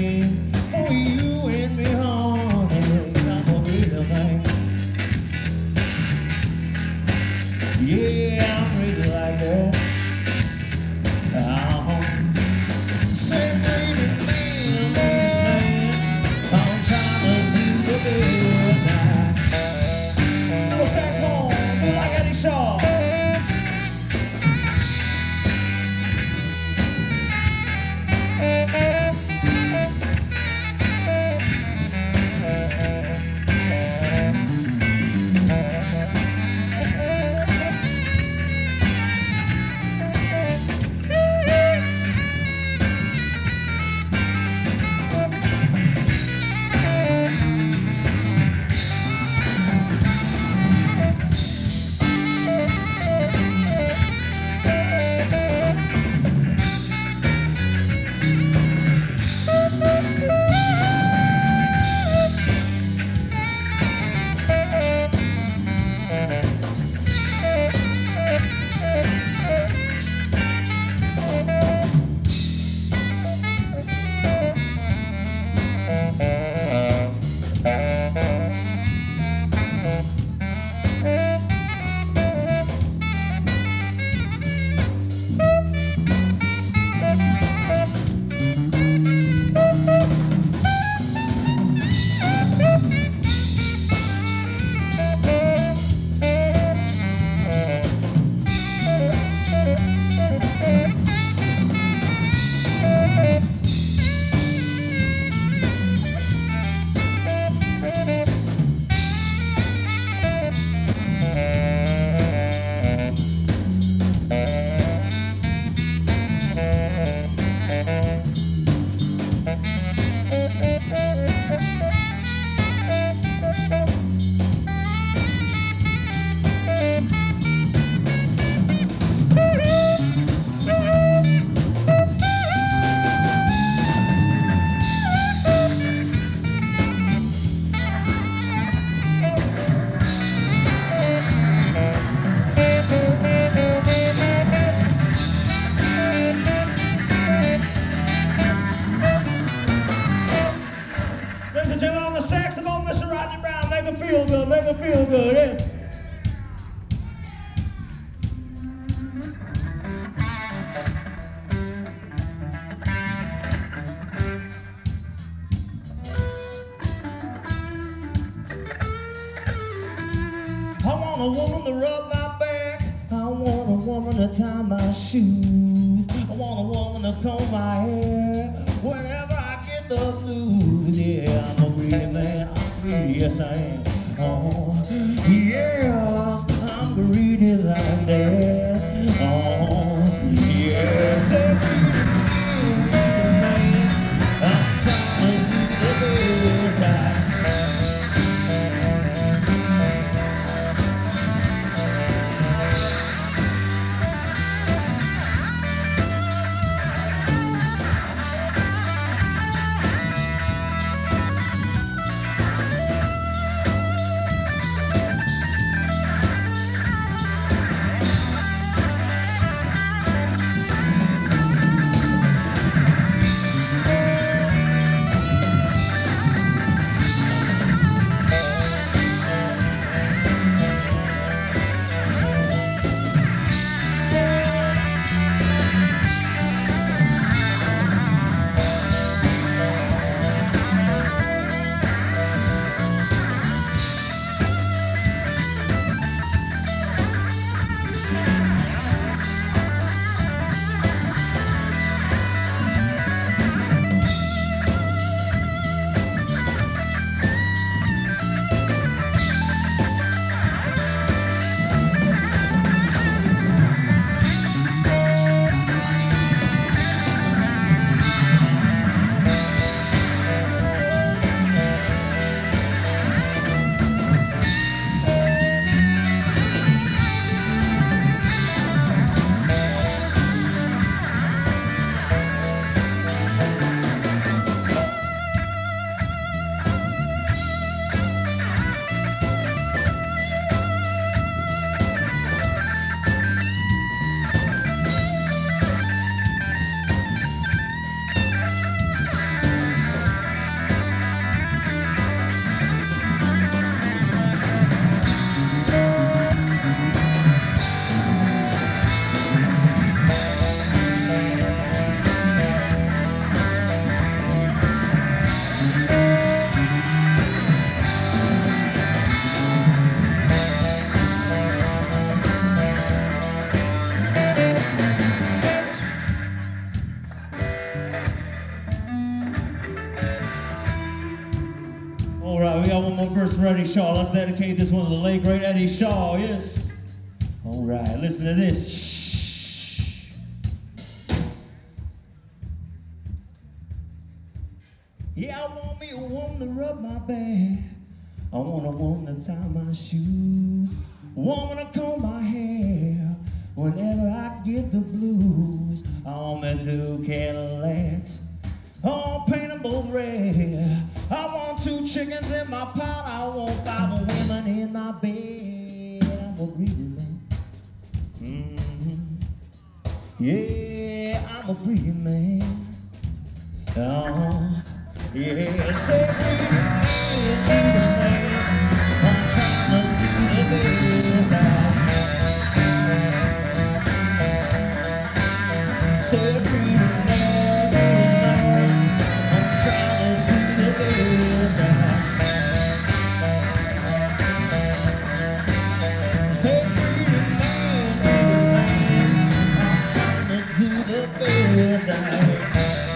man. For you and me, honey, I'm a real man. Yeah, I'm really like that. Say, lady man, I'm trying to do the best now. Little saxophone, do like Eddie Shaw. Ladies and gentlemen, on the saxophone, Mr. Rodney Brown, make them feel good, make them feel good. Yes. I want a woman to rub my back. I want a woman to tie my shoes. I want a woman to comb my hair whenever I get the blues. Yeah, I'm a greedy man. I'm greedy, yes I am. Oh, yes, I'm greedy like that. Oh, yes, I'm greedy man. I'm trying to do the best I All right, we got one more verse for Eddie Shaw. Let's dedicate this one to the late, great Eddie Shaw, yes. All right, listen to this. Yeah, I want me a woman to rub my back. I want a woman to tie my shoes. A woman to comb my hair whenever I get the blues. I want me 2 Cadillacs. I want paint them both red. I want 2 chickens in my pot. I want 5 women in my bed. I'm a greedy man. Yeah, I'm a greedy man. Oh, yeah, say greedy man. I'm trying to do the best now. Say greedy man, I'm trying to do the best now. Say greedy man, I'm trying to do the best now.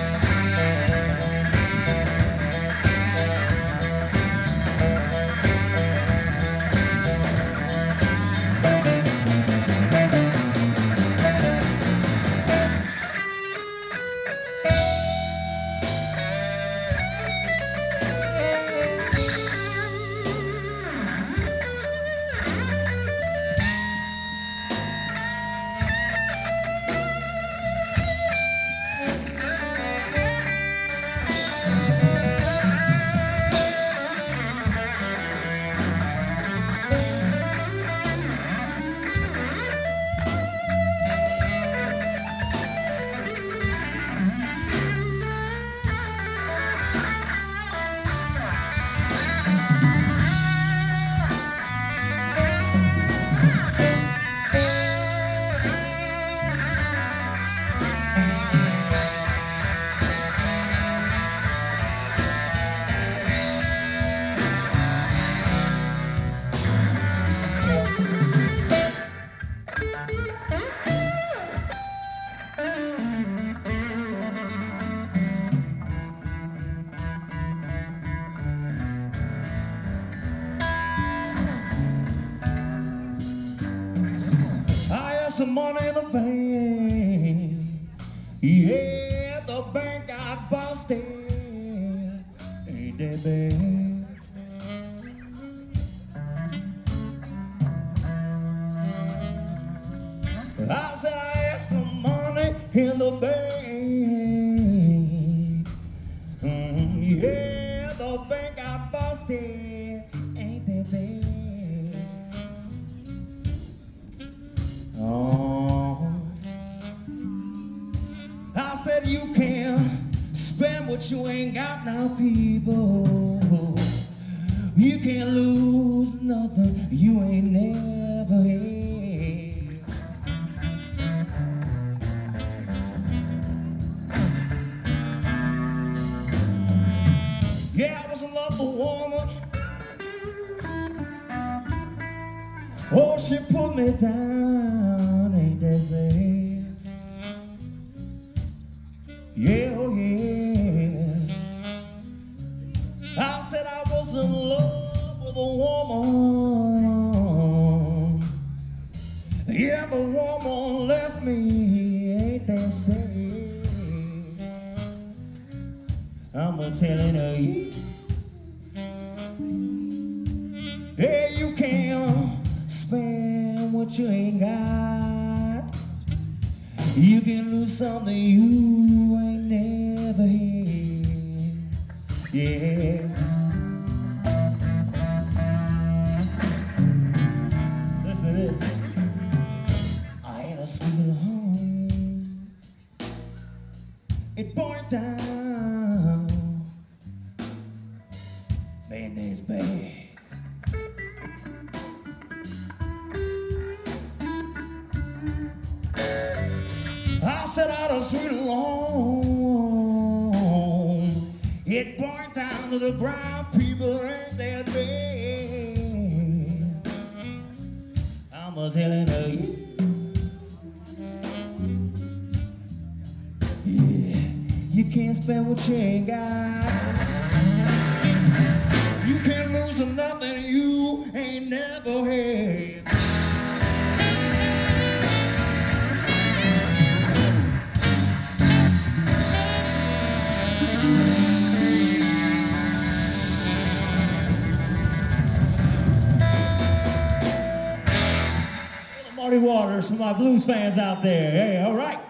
Some money in the bank. Yeah, the bank got busted. Ain't that bad? I said I had some money in the bank. Yeah, the bank got busted. Ain't that bad? Oh, I said you can't spend what you ain't got now, people. You can't lose nothing you ain't never had. Yeah, I was in love with a woman. Oh, she put me down, ain't that sad? Yeah, oh yeah. I said I was in love with a woman. Yeah, the woman left me, ain't that sad? I'm telling her, hey, you can't spend what you ain't got. You can lose something you ain't never had. Yeah. Listen to this. I had a sweet little home. It burned down. Man, that's bad. I said I had a sweet home. It burned down to the ground. People ain't that bad. I'm a telling you. Yeah, you can't spend what you ain't got. You can't lose to nothing you ain't never had. Muddy Waters for my blues fans out there. Hey, all right.